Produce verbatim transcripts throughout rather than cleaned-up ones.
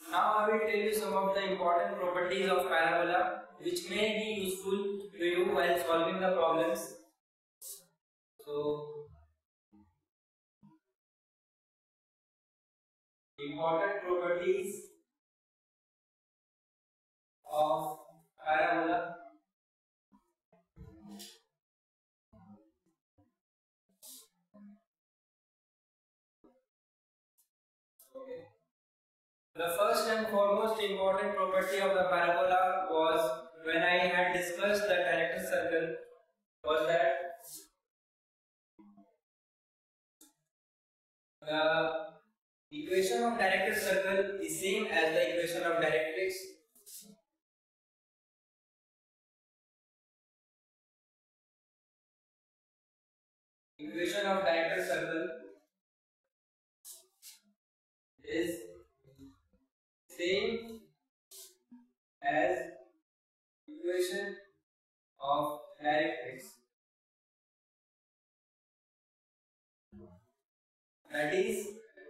Now I will tell you some of the important properties of parabola which may be useful to you while solving the problems. So, important properties of parabola. Okay. The first and foremost important property of the parabola was, when I had discussed the director circle, was that the equation of director circle is same as the equation of directrix. Equation of director circle is same as equation of directrix. That is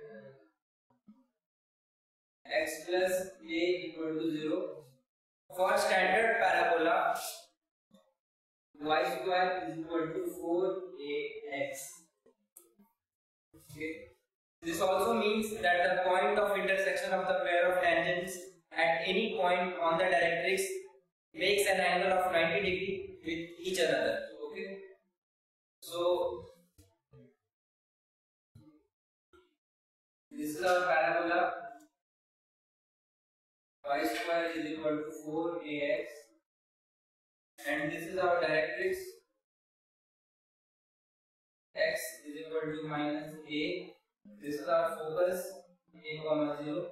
x plus a equal to zero. For standard parabola, y square is equal to four a x. Okay. This also means that the point of intersection of the pair of tangents at any point on the directrix makes an angle of ninety degree with each other. Okay. So this is our parabola. Y square is equal to four a x, and this is our directrix. X is equal to minus a. This is our focus, a comma zero.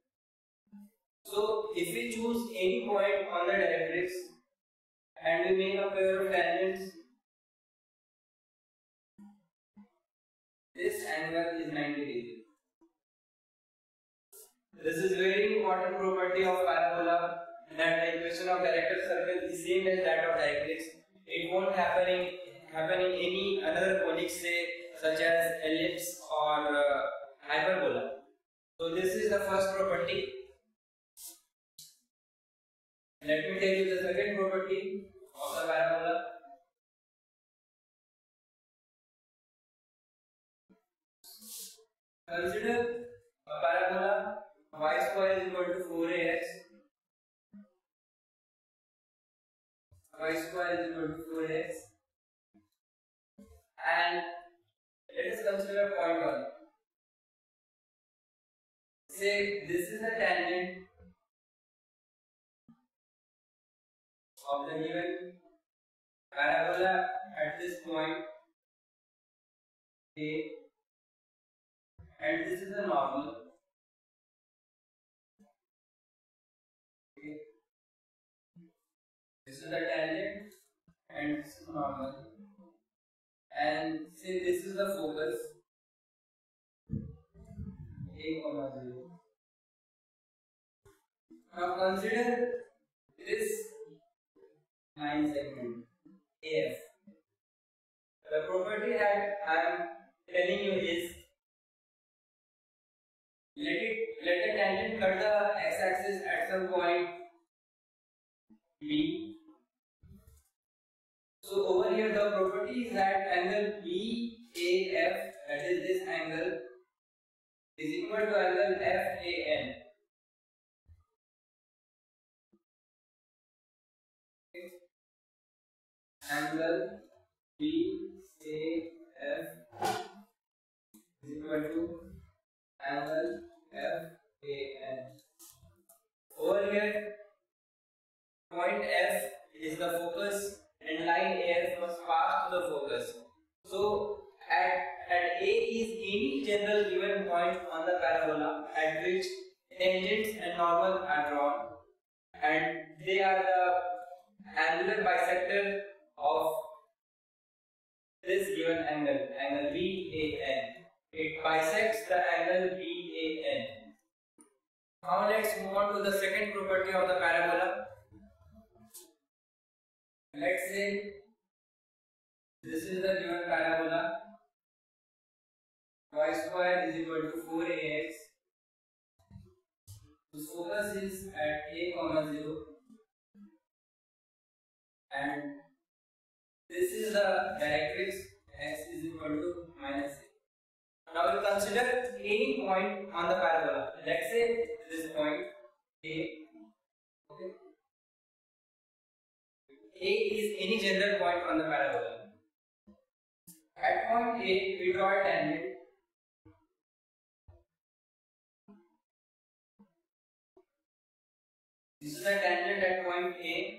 So if we choose any point on the directrix and we make a pair of tangents, this angle is ninety degrees. This is very important property of parabola, that the equation of director circle is same as that of directrix. It won't happen in happen in any other conics, say such as ellipse or uh, hyperbola. So this is the first property. Let me tell you the second property of the parabola. Consider a parabola. Y square is equal to four a x. Y square is equal to four a x. And let us consider point one. Say this is the tangent of the given parabola at this point A, and this is the normal. Okay. This is the tangent and this is normal. And say this is the focus, a comma zero. Now consider this line segment A F. The property that I am telling you is, let it let the tangent cut the x-axis at some point B. So over here the property is that angle B A F, that is this angle, is equal to angle F A N. Okay. Angle B A F is equal to angle F A N. Over here, point F is the focus and line A F must pass to the focus. So at, at A is any general given point on the parabola at which tangents and normal are drawn, and they are the angular bisector of this given angle, angle B A N. It bisects the angle B A N. Now let's move on to the second property of the parabola. Let's say this is the given parabola. Y square is equal to four a x. This four is at a comma zero, and this is the directrix x is equal to minus a. Now we consider any point on the parabola. Let's say this point a. Okay. A is any general point on the parabola. At point A, we draw a tangent. This is the tangent at point A,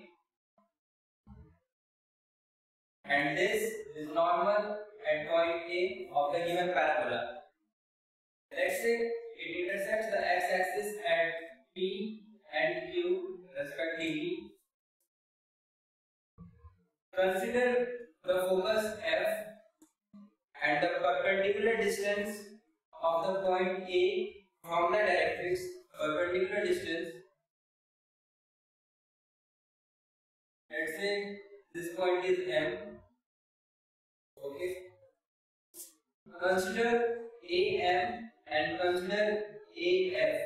and this is normal at point A of the given parabola. Let's say it intersects the x-axis at P and Q respectively. Consider the focus F and the perpendicular distance of the point A from the directrix. Perpendicular distance, let's say this point is M. Okay. Consider A M and consider A F.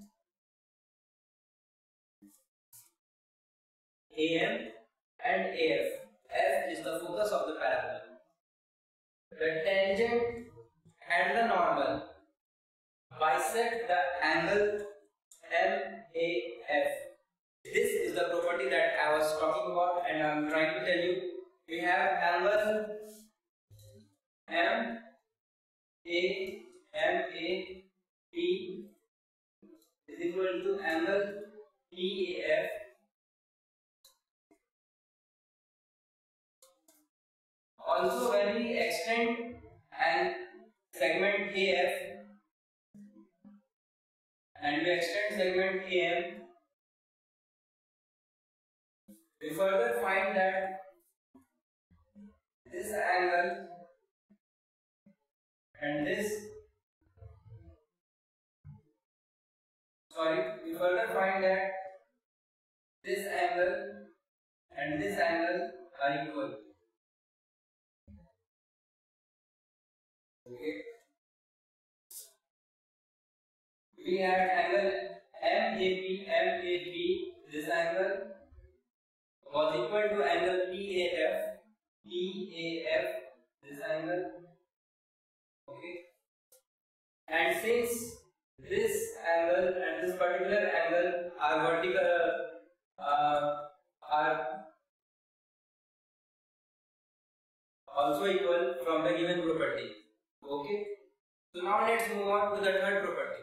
A M and A F. F is the focus of the parabola. The tangent and the normal bisect the angle M A F. This is the property that I was talking about, and I am trying to tell you. We have angle M A M A P is equal to angle P A F. Also, when we extend an segment A F and we extend segment A M, we further find that this angle and this sorry we further find that this angle and this angle are equal. Okay. We had angle M A P, M A P, this angle was equal to angle P A F, P A F, this angle. Okay. And since this angle and this particular angle are vertical, uh, are also equal from the given property. Okay. So now let's move on to the third property.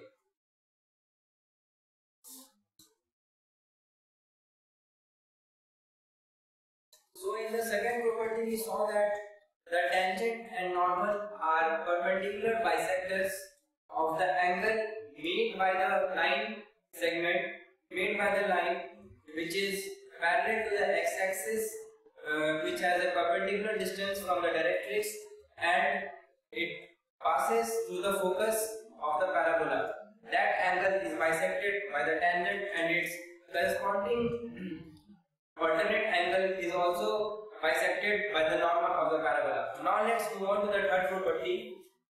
So in the second property we saw that the tangent and normal are perpendicular bisectors of the angle made by the line segment made by the line which is parallel to the x-axis, uh, which has a perpendicular distance from the directrix, and it passes through the focus of the parabola. That angle is bisected by the tangent, and its corresponding alternate angle is also bisected by the normal of the parabola. Now let's move on to the third property.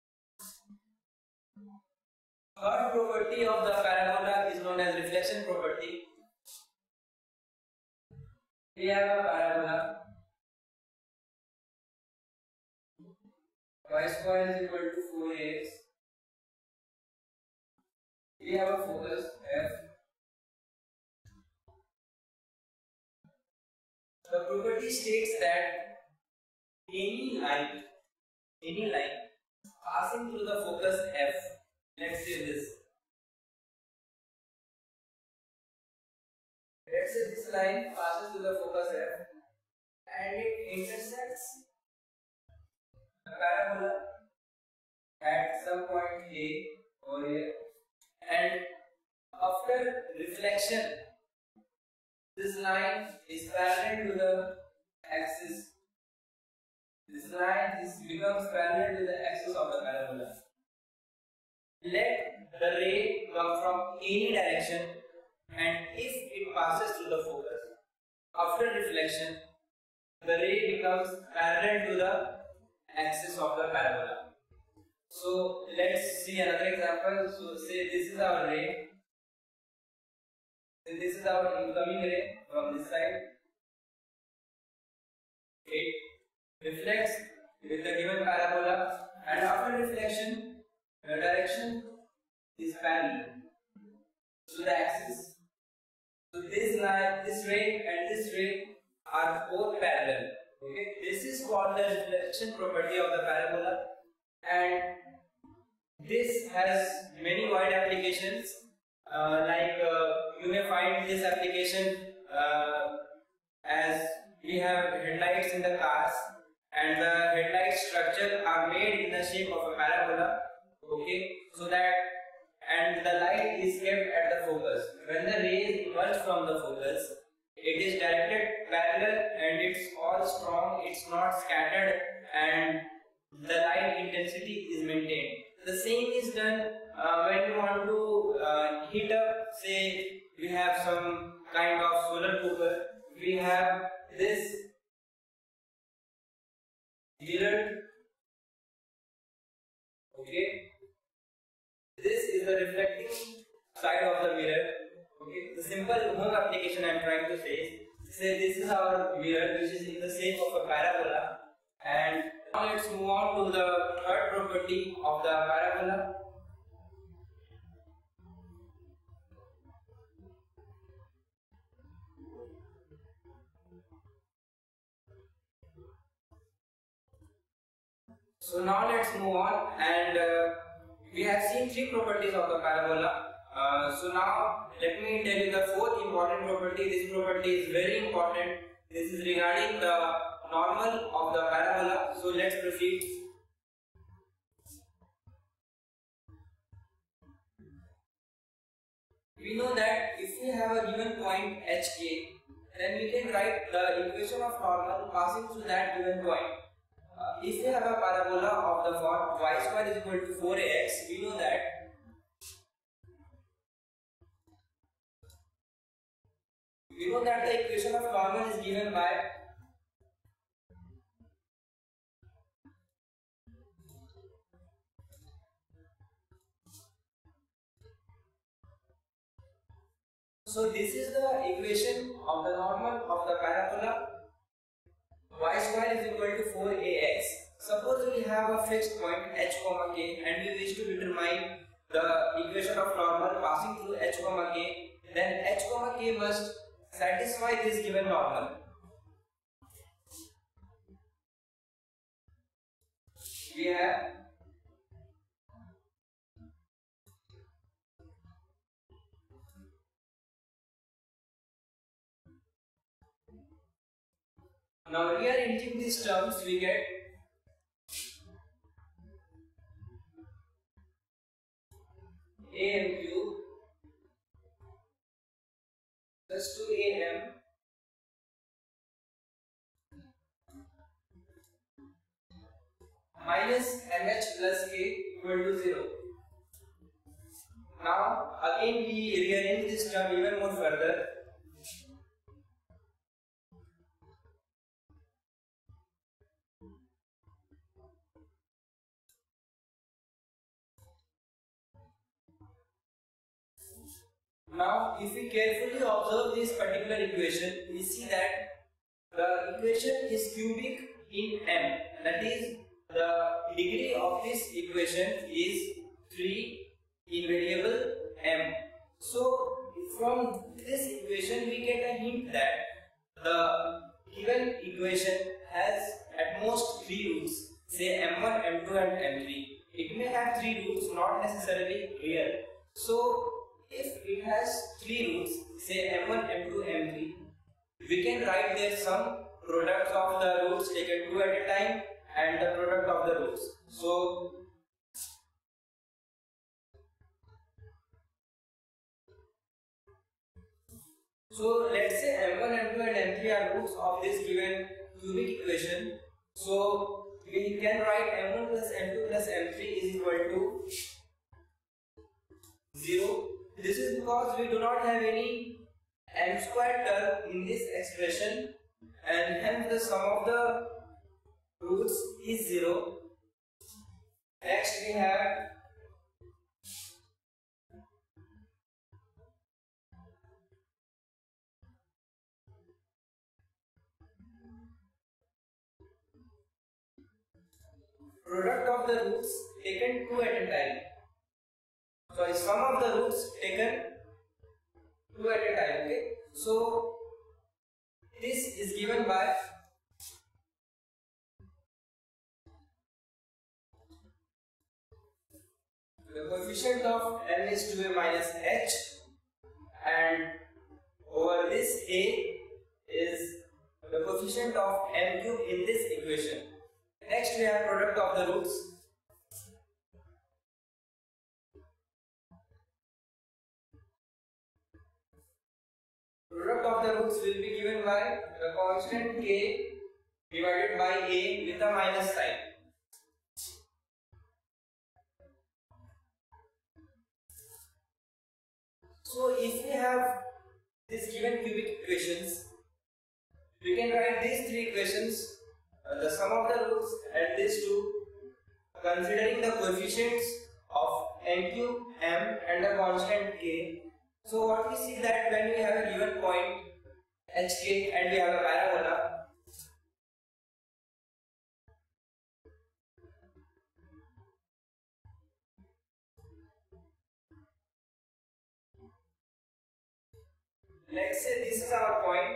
Third property of the parabola is known as reflection property. We have a parabola. Y square is equal to four A X. We have a focus F. The property states that any line, any line passing through the focus F, let's say this. Let's say this line passes through the focus F and it intersects the parabola at some point A over here, and after reflection this line is parallel to the axis. This line is becomes parallel to the axis of the parabola. Let the ray come from any direction, and if it passes through the focus, after reflection, the ray becomes parallel to the axis of the parabola. So let's see another example. So say this is our ray. So this is our incoming ray from this side. It reflects with the given parabola, and after reflection, the direction is parallel to the axis. So this line, this ray and this ray are both parallel. Okay, this is called the reflection property of the parabola, and this has many wide applications. Uh, like uh, you may find this application uh, as we have headlights in the cars, and the headlight structure are made in the shape of a parabola. Okay, so that and the light is kept at the focus. When the rays emerge from the focus, it is directed parallel and it's all strong. It's not scattered, and the light intensity is maintained. The same is done uh, when you want to uh, heat up, say we have some kind of solar cooker, we have this mirror, okay, this is the reflecting side of the mirror, okay. The simple home application I am trying to say, say this is our mirror which is in the shape of a parabola, and now let's move on to the third property of the parabola. So now let's move on, and uh, we have seen three properties of the parabola. Uh, so now let me tell you the fourth important property. This property is very important. This is regarding the normal of the parabola. So let's proceed. We know that if we have a given point H K, then we can write the equation of normal passing through that given point. Uh, if we have a parabola of the form y square is equal to four a x, we know that we know that the equation of normal is given by so this is the equation of the normal of the parabola. Y square is equal to four a x. Suppose we have a fixed point h comma k and we wish to determine the equation of normal passing through h comma k, then h comma k must satisfy this given normal. We have now rearranging these terms, we get a m cube plus two a m minus mh plus k equal to zero. Now again we rearrange this term even more further. Now, if we carefully observe this particular equation, we see that the equation is cubic in m. That is, the degree of this equation is three in variable m. So, from this equation, we get a hint that the given equation has at most three roots, say m one, m two, and m three. It may have three roots, not necessarily real. So, if it has three roots, say m one, m two, m three, we can write their sum, products of the roots taken two at a time, and the product of the roots. So, so let's say m one, m two, and m three are roots of this given cubic equation. So, we can write m one plus m two plus m three is equal to zero. This is because we do not have any m squared term in this expression, and hence the sum of the roots is zero. Next we have product of the roots taken two at a time. Sorry, sum of the roots taken two at a time. Okay, so this is given by the coefficient of n is to a minus h, and over this a is the coefficient of m cube in this equation. Next we have product of the roots. Product of the roots will be given by the constant k divided by a with a minus sign. So if we have this given cubic equations, we can write these three equations, uh, the sum of the roots and these two, considering the coefficients of n cube, m and the constant k. So what we see that when we have a given point hk and we have a parabola, let's say this is our point.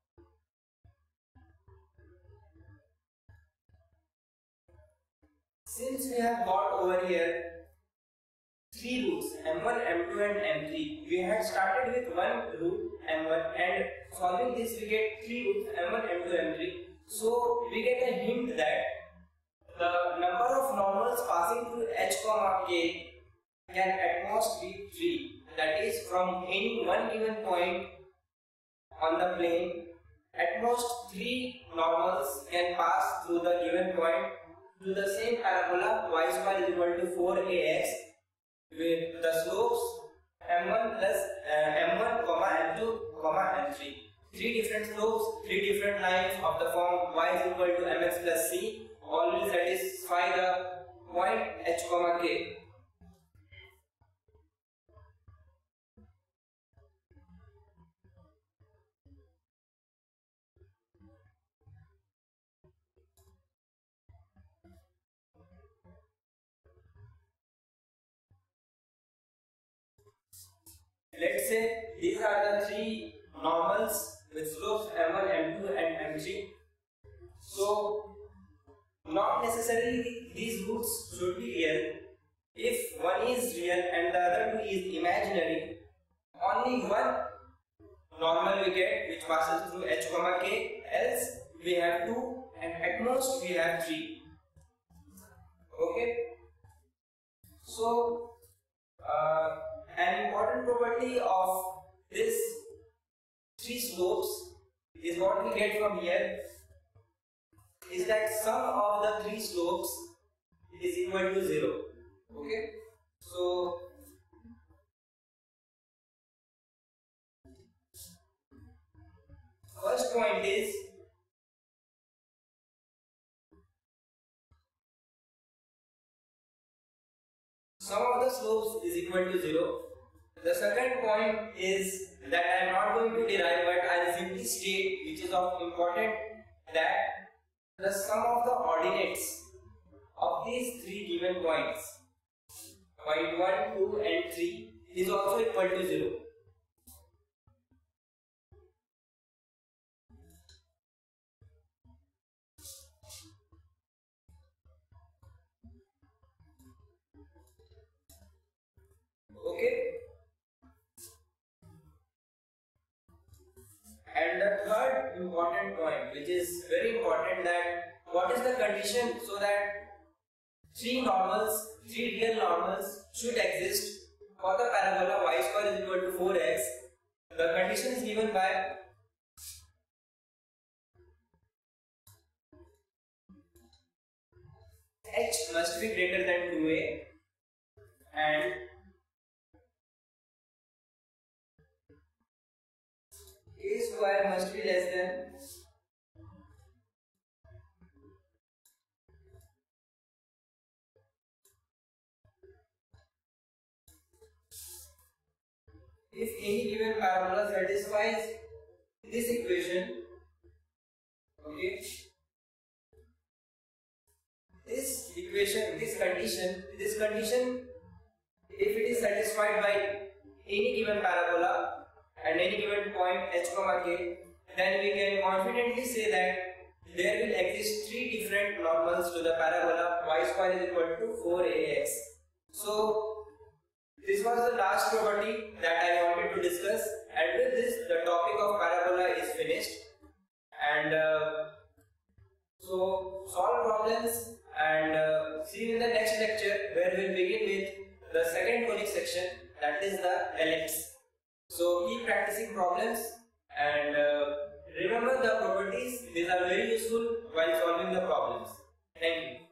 Since we have got over here three roots m one, m two and m three, we had started with one root m one and solving this we get three roots m one, m two, m three. So we get a hint that the number of normals passing through h comma k can at most be three. That is, from any one given point on the plane, at most three normals can pass through the given point to the same parabola y square is equal to four a x with the slopes m one plus uh, m one comma m two comma m three. Three different slopes, three different lines of the form y is equal to mx plus c all will satisfy the point h comma k. Let's say these are the three normals with slopes m one, m two and m three. So not necessarily these roots should be real. If one is real and the other two is imaginary, only one normal we get which passes through h comma k, else we have two and at most we have three. Okay. So uh, an important property of this three slopes is what we get from here is that sum of the three slopes is equal to zero. Okay, so first point is sum of the slopes is equal to zero. The second point is that I am not going to derive, but I will simply state, which is of important, that the sum of the ordinates of these three given points, point one, two and three, is also equal to zero. Okay. And the third important point, which is very important, that what is the condition so that three normals, three real normals should exist for the parabola y square is equal to four x. The condition is given by h must be greater than two a and a square must be less than if any given parabola satisfies this equation. Okay, this equation, this condition, this condition, if it is satisfied by any given parabola and any given point h comma k, then we can confidently say that there will exist three different normals to the parabola y square is equal to four a x. So this was the last property that I wanted to discuss, and with this the topic of parabola is finished. And uh, so solve problems and uh, see you in the next lecture, where we will begin with the second conic section, that is the ellipse. So keep practicing problems and uh, remember the properties. These are very useful while solving the problems. Thank you.